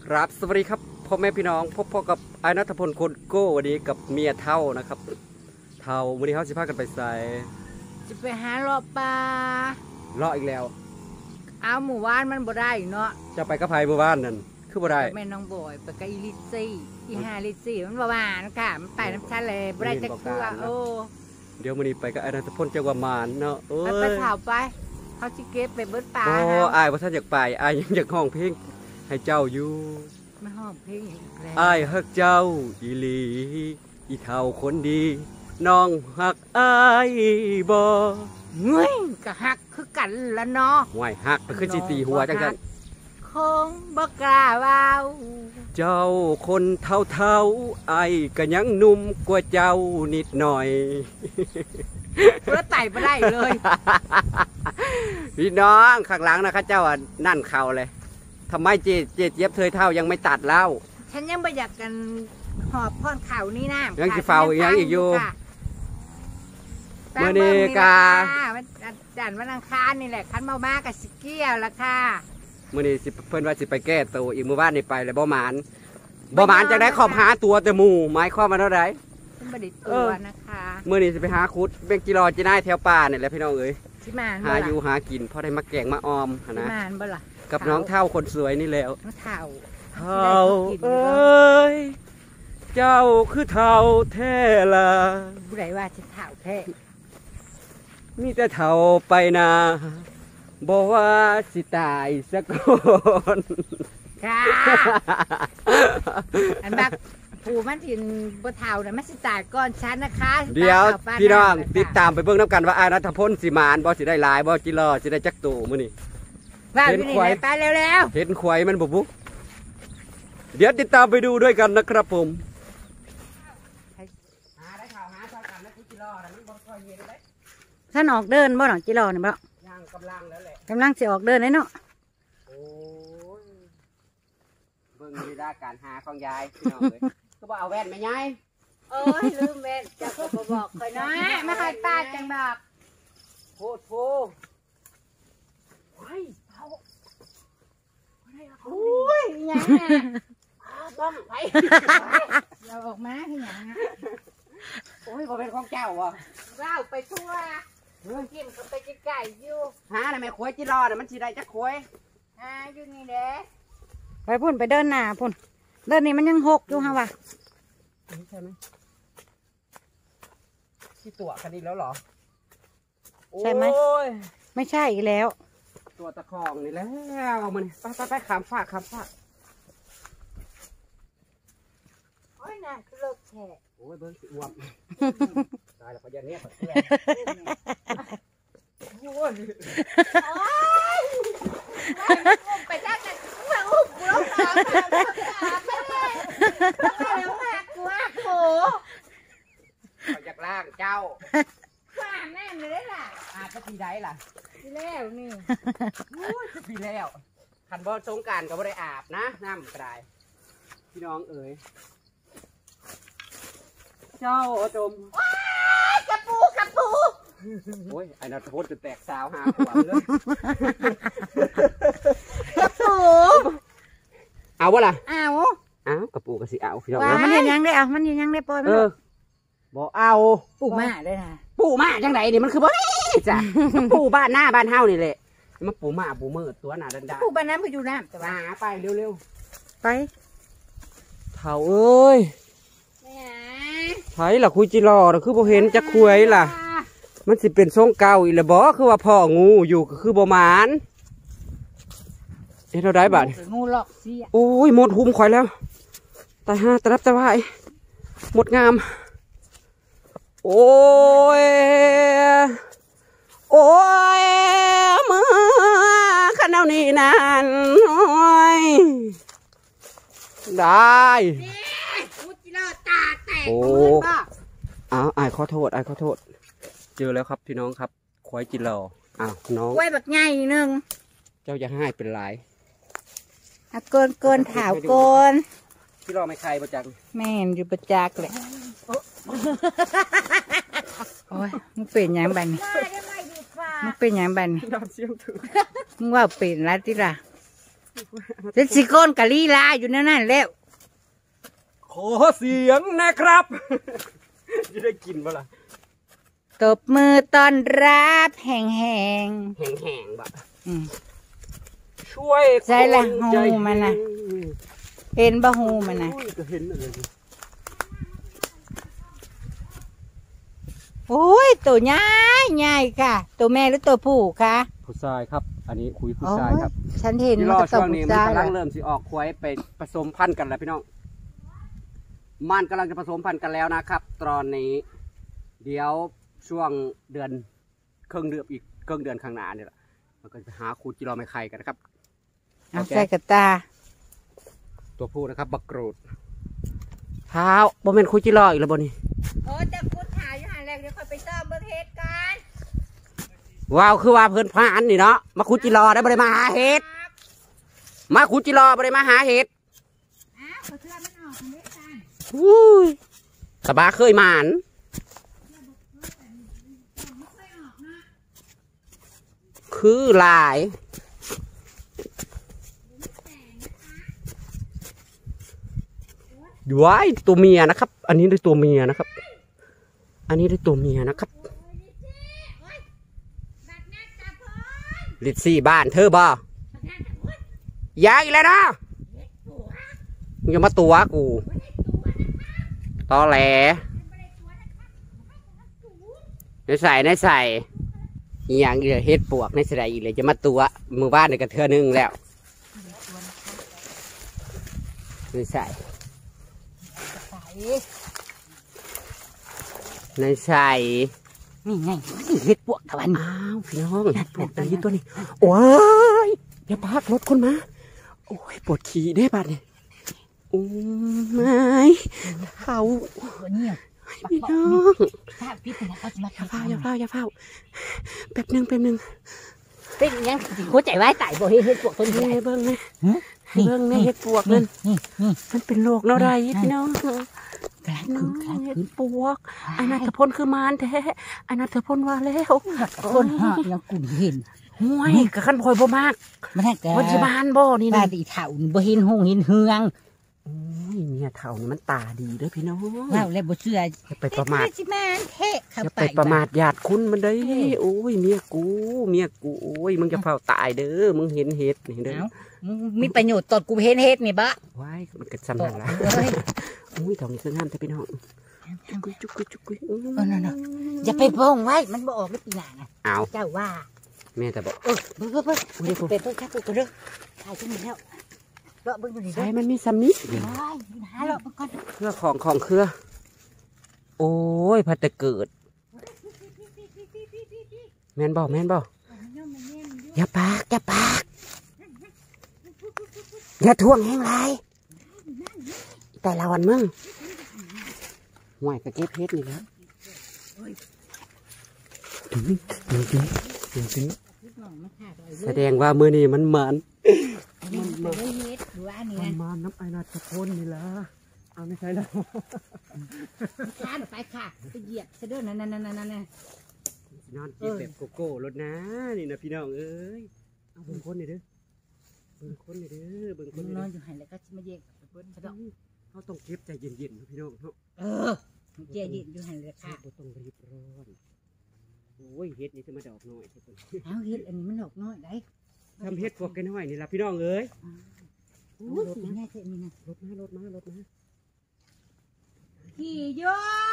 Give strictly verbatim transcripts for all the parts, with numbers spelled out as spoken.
ครับสวัสดีครับพ่อแม่พี่น้องพบพ่อกับไอ้ณัฐพลคนโก้วันนี้กับเมียเท่านะครับเท่าวันนี้เขาสิพากันไปใส่จะไปหาเลาะปลาเลาะอีกแล้วเอาหมู่บ้านมันบ่ได้เนาะจะไปกระไพหมู่บ้านนั่นคือบ่ได้แม่น้องบอยไปกับอีลิซี่อีฮาลิซี่มันบ่หวานค่ะมันไปน้ำชาเลยบ่ได้จักตัวโอ้เดี๋ยววันนี้ไปกับไอ้ณัฐพลจังหวัดมานเนาะเอ้ยไปเผาไปเขาสิเก็บไปเบิดปลาโอ้อายว่าท่านอยากไปอายยังอยากห้องเพลงให้เจ้าอยู่ไม่ห้องเพลงอีกแล้วอายฮักเจ้าอีหลีอีเท่าคนดีน้องฮักอายบ่เฮ้ยก็ฮักคือกันละเนาะห่วยฮักก็คือสิตีหัวจังซั่นคงบ่กล้าว้าวเจ้าคนเท่าเท่าไอ้ก็ยังหนุ่มกว่าเจ้านิดหน่อยเพื่อไต่ไปได้เลยพี่น้องข้างหลังนะคะเจ้าอ่ะนั่นเข่าเลยทำไมเจเจเย็บเธอเท่ายังไม่ตัดเล่าฉันยังไม่อยากกันหอบพ่อนเข่านี่นะยังจะเฝ้ายังอีกอยู่เมื่อนี้กาจันวันอังคารนี่แหละคันมามากับสิเกี้ยวละค่ะเมื่อนี้สิเพื่อนว่าสิไปแก้ตัวอีกมือบ้านนี่ไปเลยบ่หมานบ่หมานจะได้ขอบหาตัวแต่หมู่ไม้ข้อมาเท่าไรเป็นบดิตัวนะคะเมื่อนี้สิไปหาคุดเบงจิรอจีน่าแถวป่าเนี่ยแหละพี่น้องเอ้ยหาอยู่หากินเพราะได้มาแกงมาออมนะกับน้องเท่าคนสวยนี่แล้วน้องเท่าเท่าเอ้ยเจ้าคือเท่าแท้ละผู้ใดว่าจะเท่าแท้มีแต่เท่าไปนาบอกว่าสิตายสักคนค่ะอันบักผู้มันถิ่นบ่เท่าเนี่ยมันสิตายก่อนฉันนะคะเดี๋ยวพี่น้องติดตามไปเบิ่งน้ำกันว่าอาณัฐพลสิมานบ่สิได้หลายบ่จิรอสิได้จักตู่มื้อนี้เห็นควายไปเร็วๆเห็นควายมันบุบุเดี๋ยวติดตามไปดูด้วยกันนะครับผมท่านออกเดินบ่หนอจิรอเนี่ยบ่ยังกำลังแล้วแหละกำลังสิออกเดินเลยเนาะโอ้ยเบิ่งลีลาการหาของยายพี่น้องเลยก็บอกเอาแว่นไหมยายเอ้ยลืมแว่นจะก็บอกคอยน้อยไม่ค่อยตาจังบอกโพดโพไอ้เขาโอ้ยยังไงบ้องไปเราออกมาที่ยังไงโอ้ยพอเป็นของเจ้าวะเราไปทั่วกินก็ไปกินไก่อยู่หาหน่อยแม่ขวยจิรอน่ะมันจีได้จักขวยหาอยู่นี่เด้ไปพุ่นไปเดินหน้าพุ่นเดินนี่มันยังหกอยู่ฮะวะใช่ไหมที่ตัวคันนี้แล้วหรอใช่ไหมไม่ใช่อีกแล้วตัวตะคองนี่แล้วมันไปไปไปขามฝากขามฝากโอ้ยน่าคือเลิกแฉะโอ้ยเบิ้งสิอ้วมตายแล้วพยาเนี่ยโอ้ยไปจ้างกันเมื่ออุ้มกูร้องร้องไม่ได้แล้วหักกูหักโผไปจากล่างเจ้าข้าแน่นเลยล่ะอาจะปีได้ล่ะปีแล้วนี่จะปีแล้วขันบอลสงการก็ไม่ได้อาบนะน้ำกระไดพี่น้องเอ๋ยเจ้าจมว้ายกระปูกระปูโอ้ยไอ้นัทพลจะแตกสาวหาขวานเลยกระปูเอาวะล่ะเอาเอากระปูกระสีเอาพี่น้องมันยังยังได้เอามันยังยังได้ปล่อยมันบอกเอาปูมาได้นะปูมาจังไหนนี่มันคือบ่จ้ะปูบ้านหน้าบ้านเฮานี่แหละมันปูมาปูมืดตัวหนาดันดาปูบ้านน้ำก็อยู่น้ำแต่ว่าหาไปเร็วๆไปเถ่าเอ้ยไผ่ล่ะคุยจิรอนะคือบ่เห็นจะคุยล่ะมันสิเป็นทรงเก่าอีละบ่คือว่าพ่องูอยู่ก็คือบ่หมานเอ็ดเราได้บัดงูหลอกสิโอ้ยหมดหุ้มข่อยแล้วตายห้าตะรับตะวายหมดงามโอ้ยโอ้ยมือขันเอานี่นั่นโอ้ยได้โอ้อ้าวไอ้ขอโทษไอ้ขอโทษเจอแล้วครับพี่น้องครับควายจิรออ้าวน้องควายแบบใหญ่หนึ่งเจ้าจะให้เป็นลายเกินเกินถาวเกินจิรอไม่ใครประจักษ์แม่นอยู่ประจักษ์เลยโอ้ยมึงเป็นยังบันมึงเป็นยังบันมึงว่าเป็นแล้วที่ละเจ็ดสิโก้นกะลีลาอยู่นั่นนั่นแล้วขอเสียงนะครับจะได้กินบ่ล่ะตบมือต้อนรับแห่งแห่งแห่งแห่งแบบช่วยใช่ละหูมันนะเห็นบ่หูมันนะโอ้ยตัวใหญ่ใหญ่ค่ะตัวแม่หรือตัวผู้คะผู้ชายครับอันนี้คุยผู้ชายครับฉันเห็นมันช่วงนี้มันกำลังเริ่มสิออกควายไปผสมพันธุ์กันแล้วพี่น้องมันกำลังจะผสมพันธุ์กันแล้วนะครับตอนนี้เดี๋ยวช่วงเดือนครึ่งเดือนอีกครึ่งเดือนข้างหน้าเนี่ยแหละมันก็จะหาคูจิโร่ไม่ไข่กันนะครับเอาใส่กระตาตัวผู้นะครับบักกรูดเท้าบ่เป็นคูจิโร่อีกแล้วบ่นี่โอ้แต่พูดถ่ายอยู่หันแรกเดี๋ยวค่อยไปซ่อมเบอร์เฮ็ดกันว้าวคือว่าเพิ่นพานนี่เนาะมาคูจิโร่ได้บ่ได้มาหาเห็ดมาคูจิโร่บ่ได้มาหาเห็ดอ้าวเพื่อนมันออกเม็ดกันอุ้ยสบาเคยหมานคือลายด้วยตัวเมียนะครับอันนี้ด้วยตัวเมียนะครับอันนี้ด้วยตัวเมียนะครับลิซซี่บ้านเธอบ่ยากอีกแล้วนะอย่ามาตัวกูตอแหลในใส่ในใส่อย่างอีเลยเฮ็ดปวกในใส่อีเลยจะมาตัวมือบ้านในกระเทือนึงแล้วในใส่ในใส่นี่ไงเฮ็ดปวกตะวันอ้าวพี่น้องเฮ็ดปวกตัวนี้ตัวนี้โอ้ยอย่าพักรถคนมาโอ้ยปวดขี้ได้บัดเนี่ยโอ้ไม่เขาเนี่ยพี่น้องอย่าเฝ้าอย่าเฝ้าอย่าเฝ้าแป๊บนึงแป๊บนึงเป็นยังหัวใจไว้ตายบ่เฮ็ดปวกตัวนี้เบิ้งไหมเบิ้งไหมเฮ็ดปวกนั่นมันเป็นโรคเราได้พี่น้องกลายคืนกลายคืนปวกอนาถพลคือมารแท้อนาถพลว่าแล้วคนหายังกุ่นเห็นห่วยกับขันพลอยบ่มากมันแค่วันที่บ้านบ่นี่นะบ้านอีเถ่าบ่เห็นหงเห็นเฮืองโอ้ยเมียเถ่านี่มันตาดีเด้อพี่น้องเราเลยบ่เชื่ออย่าไปประมาทอย่าไปประมาทญาติคุณมันได้โอ้ยเมียกูเมียกูโอ้ยมึงจะเฝ้าตายเด้อมึงเห็นเห็ดนี่เด้อมีประโยชน์ตอนกูเห็นเห็ดนี่บะว้ายมันก็สำนักละอุ้ยทองนี่คืองามแต่พี่น้องจุกุยจุกุยจุกุยเออนั่นน่ะอย่าไปพ้องไว้มันบ่ออกไม่ปีหน้านะเอาเจ้าว่าแม่แต่บอกเออเพิ่งเพิ่งเพิ่งเป็นเพิ่งแค่ปลูกกันเด้อถ่ายขึ้นมาแล้วเลาะเบิ้งดูดิใช่มันมีซัมมิหาเลาะเบิ้งก่อนเครือของของเครือโอ้ยพัดแต่เกิดแม่นบอกแม่นบอกอย่าปากอย่าปากอย่าท่วงแห้งไรแต่ละวันมึงห่วยกระเก็บเพชรนี่แล้วถึงถึงถึงถึงถึงแสดงว่ามือนี่มันเหมือนมันมันมันมาน้ำไอนาตะพนนี่ละเอาไม่ใช่แล้วข้ามไปค่ะไปเหยียบซะด้วยนั่นนั่นนั่นนั่นนอนกินแบบโกโก้รถนะนี่นะพี่น้องเอ้ยเอาเบิ่งคนนี่เด้อเบิ่งคนนี่เด้อเบิ่งคนนอนอยู่หันแล้วก็มาเย็นกับเบิ้ลเขาต้องเขาต้องเก็บใจเย็นๆพี่น้องเนาะเออใจเย็นอยู่หันเลยค่ะต้องรีบร้อนโอ้ยเฮ็ดนี่จะมาดอกน้อยเอาเฮ็ดอันนี้มันดอกน้อยได้ทำเฮ็ดพวกกันน้อยนี่ละพี่น้องเอ้ยรถมาแน่เท่นี่นะรถมารถมารถมาขี่โย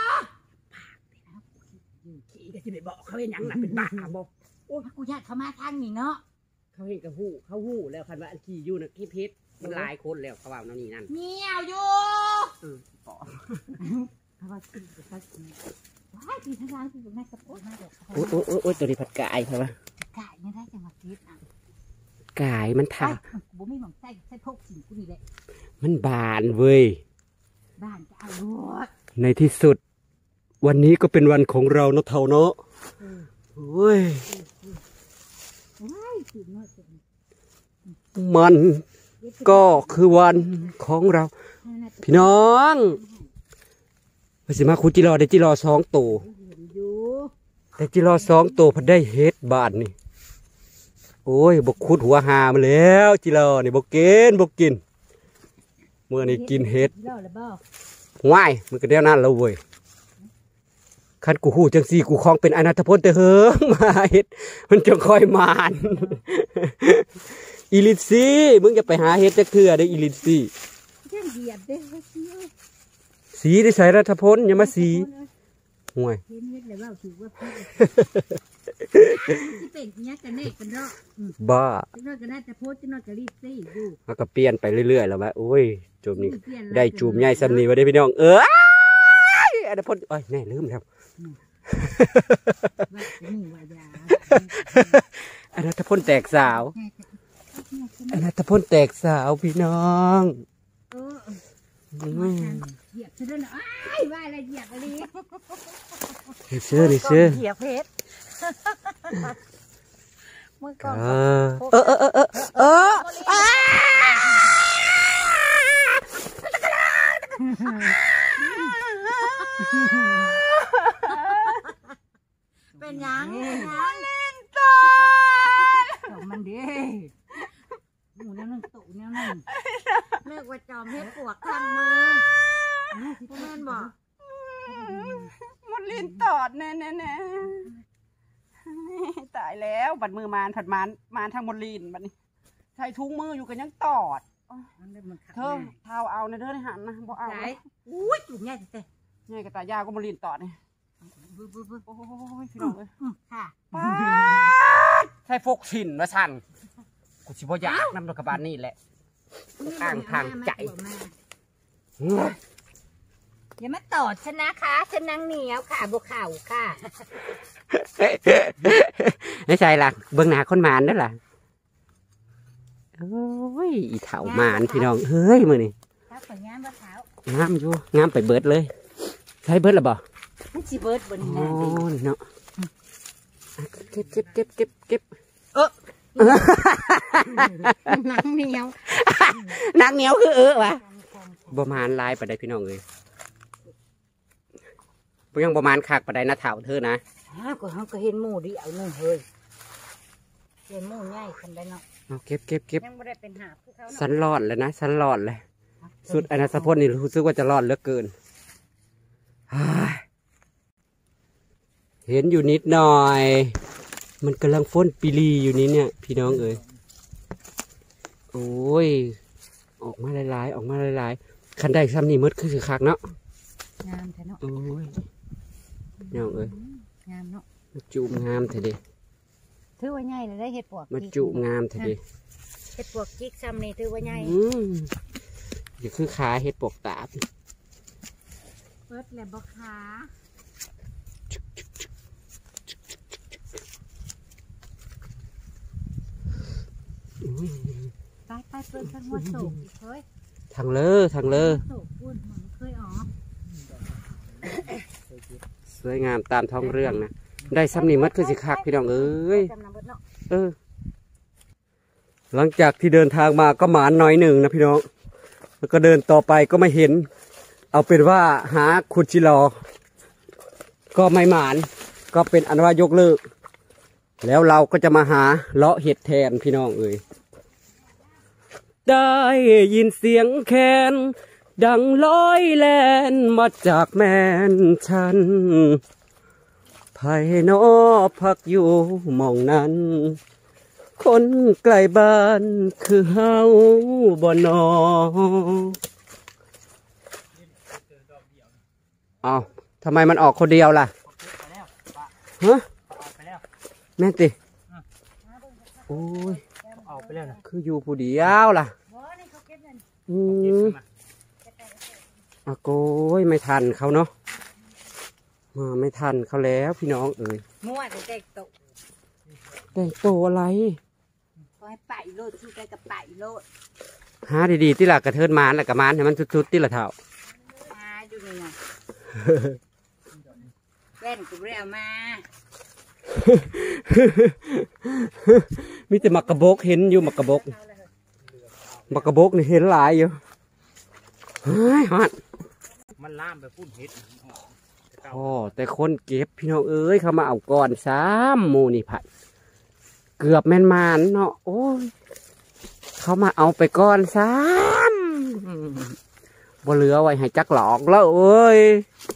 ขี่ก็จะไปบอกเขาเห็นยังหนักเป็นบ้าบอกโอ้ยกูอยากเขามาทางนี่เนาะเขาเห็นกับหู้เขาหู้แล้วคันว่าขี่อยู่นะขี่เพชรมันลายคนแล้วเขาว่านั่นนี่นั่นเมียวอยู่เออปอเขาว่าขี่ไปขี่ว้ายขี่ทางล่างขี่ตรงนั้นกระโปงมาเดี๋ยวโอ้โอ้โอ้โอ้ตัวนี้ผัดกายใช่ปะกายไม่ได้จังหวะคิดอ่ะกายมันถ่าบุ้มไม่หวังใส่ใส่พกสิ่งกูนี่แหละมันบานเว้ยบ้านจะเอาลูกในที่สุดวันนี้ก็เป็นวันของเราเนาะเท่าเนาะเว้ยมันก็คือวันของเราพี่น้องไปสิมาคุณจิรอได้จิรอสองตัวแต่จิรอสองตัวพอได้เฮ็ดบาทนี่โอ้ยบกคุดหัวหามาแล้วจิรอนี่บกกินบกกินเมื่อนี่กินเห็ดง่ายมันก็เดียวนั่นแล้วเว้ยคันกูหูจังสี่กูคลองเป็นอนาถพลแต่เฮิงมาเห็ดมันจะคอยมานอีลินซี่มึงจะไปหาเห็ดจะเถื่อได้อีลินซี่สีได้ใส่รัฐพลอย่ามาสีห่วยบ้าแล้วก็เปลี่ยนไปเรื่อยๆแล้วว่าโอ้ยจูมนี้ได้จูมใหญ่ซ้ำนี่มาได้พี่น้องเอออนาถพลเอ้ยแน่ลืมครับอนาถพลแตกสาวอนาถพลแตกสาวพี่น้องเหยียบเชื่อนะไอ้ว่าอะไรเหยียบอะไรเชื่อนี่เชื่อเหยียบเพชรมือกองเออเออเออเออเออเป็นยังมันเล่นตามันดีหมูเนี่ยนึงตุเนี่ยนึงเลิกว่าจอมเฮ็ดปวกข้างมือพ่อแม่บอกมันลิ้นตอดแน่แน่แน่ตายแล้วบัดมือมานผัดมานมานทางมดลินบัดนี้ใส่ถุงมืออยู่กันยังตอดเธอเท้าเอาในเด้อในหันนะบ่เอาอุ้ยจุ่มใหญ่เต้ใหญ่กับตายาก็มดลินตอดนี่โอ้ยพี่น้องเลยค่ะใส่ฟกฉินมาสั่นกูชิบอยากนำดอกกระบาลนี่แหละอ้างทางใจอย่ามาตอดฉันนะคะฉันนั่งเหนียวค่ะบวเข่าค่ะไม่ใช่ล่ะเบื้องหน้าคนมานนั่นล่ะโอ้ยอีเถามานพี่น้องเฮ้ยมือนี่งามบ่เท้างามอยู่งามไปเบิดเลยใช้เบิดหรือเปล่ามันจีเบิดบนนี้เนาะเก็บเก็บเก็บเก็บเก็บเออนังเหนียวนังเหนียวคือเออวะประมาณลายไปได้พี่น้องเลยยังประมาณคักไปได้นะเถาเธอนะก็เขาก็เห็นหมูดิเอาหนึ่งเฮ้ยเห็นหมูง่ายคนได้เนาะเก็บเก็บเก็บยังไม่ได้เป็นหาผู้เขาสันรอดเลยนะสันรอดเลยสุดอนาถพลนี่รู้สึกว่าจะรอดเหลือเกินเห็นอยู่นิดหน่อยมันกำลังฟ้นปีรีอยู่นี้เนี่ยพี่น้องเอ๋ยโอ้ยออกมาหลายๆออกมาหลายๆคันได้ซ้ำนี่มืดคือคักเนาะงามแท้เนาะโอ้ยน้องเอ๋ยงามเนาะมาจุ่มงามเถอะดิถือว่าใหญ่เลยได้เห็ดปวกมาจุ่มงามเถอะดิเห็ดปวกจิกซ้ำนี่ถือว่าใหญ่เดี๋ยวคือขาเห็ดปวกตาบเปิดแล้วบ่ขาไปไปเปิดทางวัดโศกอีกเฮ้ยทางเลอทางเลอสวยงามตามท้องเรื่องนะได้ซ้ำนี่มัดคือสิคักพี่น้องเอ้ยเออหลังจากที่เดินทางมาก็หมานน้อยหนึ่งนะพี่น้องแล้วก็เดินต่อไปก็ไม่เห็นเอาเป็นว่าหาขุดจิรอก็ไม่หมานก็เป็นอันว่ายกเลิกแล้วเราก็จะมาหาเลาะเห็ดแทนพี่น้องเอ้ยได้ยินเสียงแคนดังลอยแลนมาจากแม่นฉันภายนอพักอยู่มองนั้นคนไกลบ้านคือเฮาบ่นอเอาทำไมมันออกคนเดียวล่ะฮะแม่ติโอ้ยออกไปแล้วนะคืออยู่ผู้เดียวล่ะอืมอาโก้ยไม่ทันเขาเนาะมาไม่ทันเขาแล้วพี่น้องเอ๋ยมั่วแต่แต่งโตแต่งโตอะไรขอให้ไปโลดชื่อใจกับไปโลดหาดีๆที่หลักกระเทินมานหลักกระมานให้มันสุดๆที่ละเท่าหาอยู่นี่ไงแว่นกูเรียมามีแต่มักกระบกเห็นอยู่มักกระบกมักกระบกนี่เห็นหลายอยู่เฮ้ยฮะมันล่ามไปพุ่นเห็ดอ๋อแต่คนเก็บพี่น้องเอ้ยเขามาเอาก่อนสามโมนี่ผัดเกือบแม่นมานเนาะโอ้ยเขามาเอาไปก่อนซ้ำบ่เหลือไว้ให้จักหลอกแล้วเอ้ย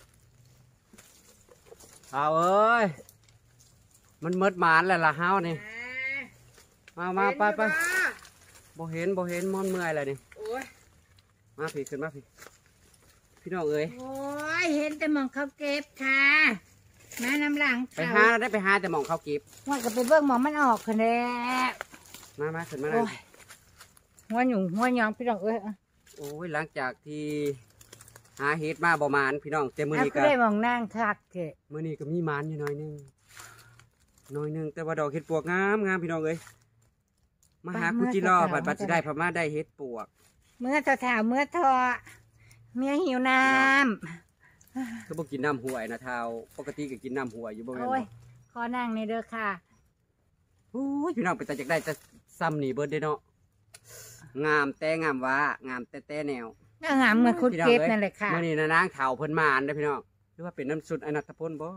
เอาเอ้ยมันเมิดหมานแล้วล่ะเฮานี่มามาไปไปบ่เห็นบ่เห็นมอนเมื่อยเลยนี่มาพี่ขึ้นมาพี่พี่น้องเอ้ยโอ้ยเห็นแต่มองเขาเก็บค่ะมาน้ำหลังไปหาได้ไปหาแต่หมองเขาเก็บว่าก็ไปเบิ่งหมองมันออกคะแนนมามาขึ้นมาเลยหัวหยุ่งหัวหยองพี่น้องเอ้ยโอ้ยหลังจากที่หาเห็ดมาบ่มานพี่น้องแต่มื้อเอานี้ก็ก็ได้มองนั่งคักเกะมื้อนี้ก็มีมานอยู่หน่อยหนึงหน่อยหนึงแต่ว่าดอกเห็ดปวกงามงามพี่น้องเอ้ยมาหาคุจิรอบัดบัดสิได้พม่าได้เห็ดปวกเมื่อเท้าเมื่อทอเมียหิวน้คือบ่กินน้ำห้วยนะเท้าปกติก็กินน้ำห้วยอยู่บ่ำแม่นโอ้บ่ยขอนั่งในเด้อค่ะโอ้ยพี่น้องไปแต่จักได้จะซ้ำนี่เบิดเด้เนาะงามแต่งามว่างามแต่แต่แนวก็งามเหมือนคุณเก็บนั่นแหละค่ะมื้อนี้นะนางเฒ่าเพิ่นมานเด้อพี่น้องหรือว่าเป็นน้ำสุดอนัตพลบ่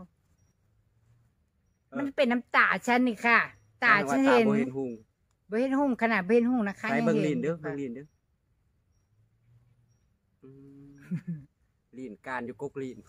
มันเป็นน้ำตาฉันนี่ค่ะ ตาฉันเห็นบ่เห็นหุงบ่เห็นหุ่งขนาดบ่เห็นหุ่งนะคะใส่ยังเบิ่งห็ลีนเด้อเบิ่งลีนเด้ออืมลีนการอยู่กกลีน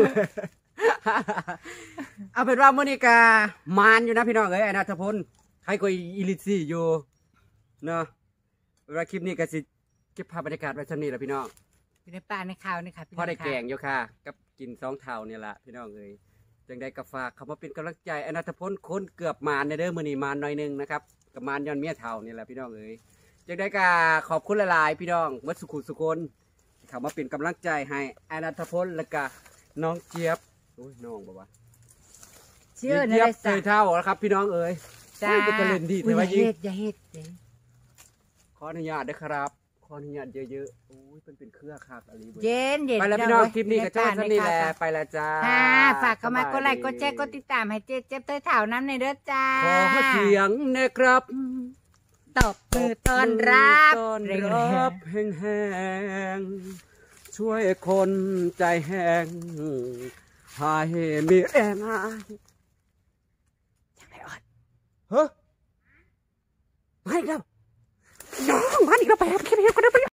เอาเป็นว่ามื้อนี้ก็มานอยู่นะพี่น้องเอ้ยอนัตพลใครก็อีลิซี่อยู่เนาะเวลาคลิปนี้ก็สิเก็บภาพบรรยากาศไว้ซั่นนี้ล่ะพี่น้องอยู่ในป่าในข่าวนี่ค่ะพี่พอได้น้งค่ะแกงอยู่ค่ะกับกินสองเท่านี่ล่ะพี่น้องเอ้ยจังได้ก็ฝากเข้ามาเป็นกำลังใจอนัตพลคนเกือบมานในเด้อมื้อนี้มานหน่อยหนึงนะครับกับมานย้อนเมียเท่านี่แหละพี่น้องเอ้ยจังได้ก็ขอบคุณหลายๆพี่น้องเมื่อสุขุสุคนที่เข้ามาเป็นกำลังใจให้อนัตพลและก็น้องเจี๊ยบโอ้ยน้องบ่วะเชื่อในเจี๊ยบได้เตสัยกเท่านะครับพี่น้องเอ้ยจ้าโอ้ยเป็นตะเล่นดีอุ้แต่ยว่าอย่ายิงเฮ็ดอย่าเฮ็ดเด้ขออนุญาตด้วยครับขออนุญาตเยอะๆโอ้ยเป็นเป็นเครือคักอะไรเว้ยเย็นเย็นไปแล้วพี่น้องคลิปนี้ก็เจ้าในท่านป่นี่แหละใข่าวไปแล้วจ้าค่ะฝากเข้ามากดไลค์กดแชร์กดติดตามให้เจ๊เจ็บเตยเถ่าน้ำในเด้อจ้าขอเสียงนะครับตบมือต้อนรับต้อนรับแห้งๆช่วยคนใจแห้งให้มีแรงอายจังไรออดเฮ้ยมาอีกแล้วน้องมาอีกแล้วไปครับแค่นี้ก็ได้ไป